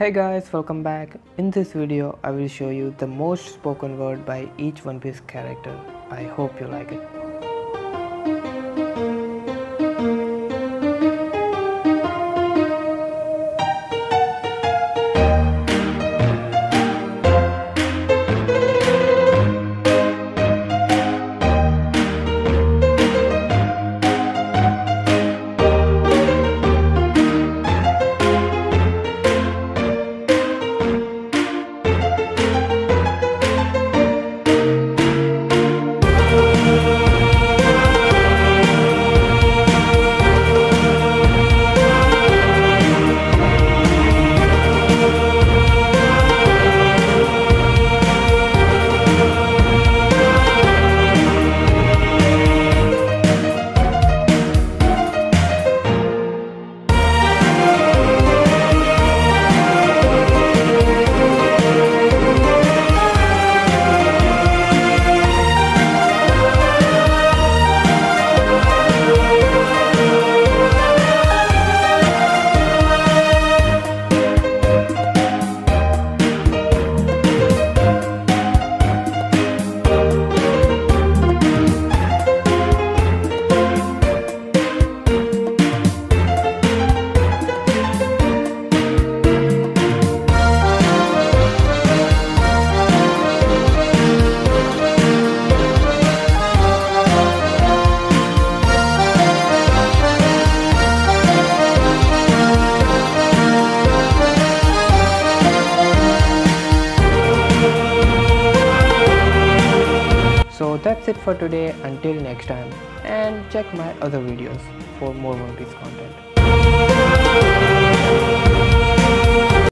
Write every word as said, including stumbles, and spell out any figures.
Hey guys, welcome back. In this video, I will show you the most spoken word by each One Piece character. I hope you like it. So that's it for today. Until next time, and check my other videos for more One Piece content.